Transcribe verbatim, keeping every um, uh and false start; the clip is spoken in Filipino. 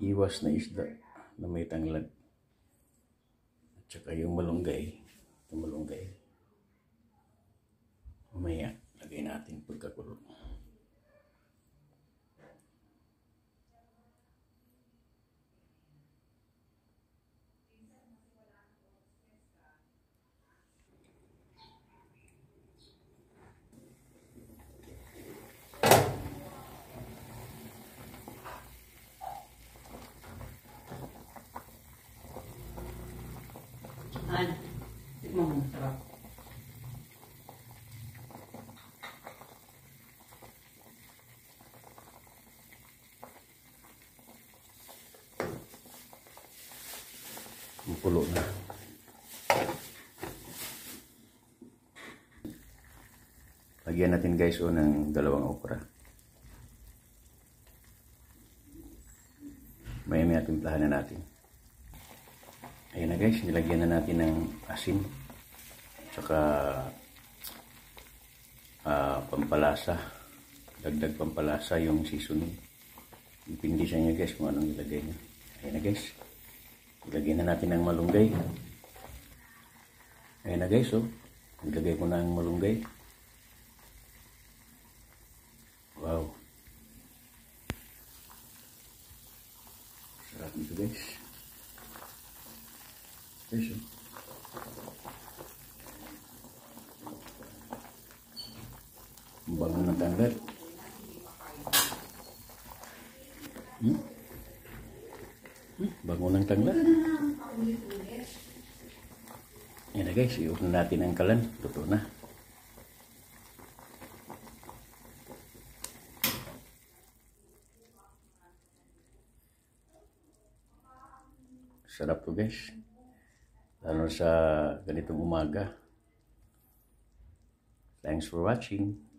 hiwas na isda na may tanglad. At saka yung malunggay. Yung malunggay. Mamaya, lagay natin pagkakulo. Ay, tikman mo, sarap. Pulo na. Lagyan natin guys o ng dalawang okra. Maya-maya timplahan na natin. Ayan na guys, nilagyan na natin ng asin. Tsaka uh, pampalasa. Dagdag pampalasa yung seasoning. Dipindi sa inyo guys kung anong ilagay nyo. Ayan na guys. Ilagyan na natin ng malunggay. Ayan na guys, oh. Ilagay ko na ang malunggay. Wow. Sarap nito guys. Guys, oh. Bango ng tanglad. Hmm? Hmm? Bango ng tanglad. Yan na guys, i-open natin ang kalan. Luto na. Sarap to guys. Lalo sa ganitong umaga. Thanks for watching.